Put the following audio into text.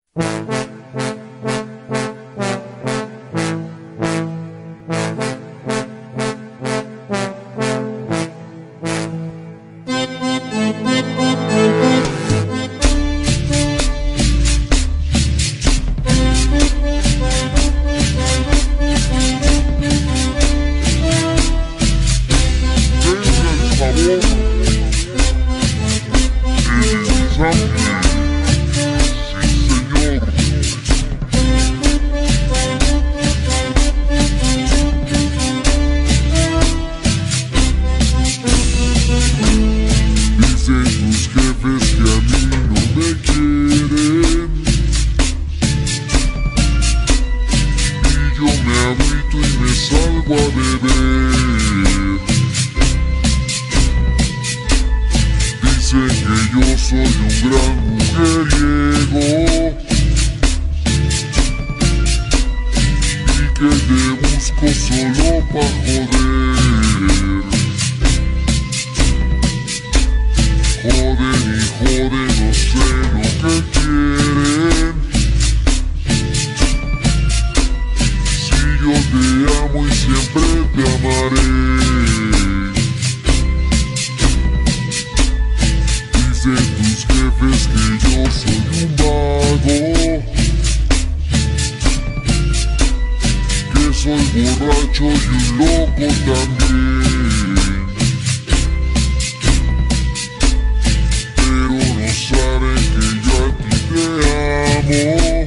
Salgo a beber. Dicen que yo soy un gran mujeriego y que te busco solo pa' joder. Joden y joden, no sé lo que quieren. Yo te amo y siempre te amaré. Dicen tus jefes que yo soy un vago, que soy borracho y un loco también. Pero no saben que yo a ti te amo.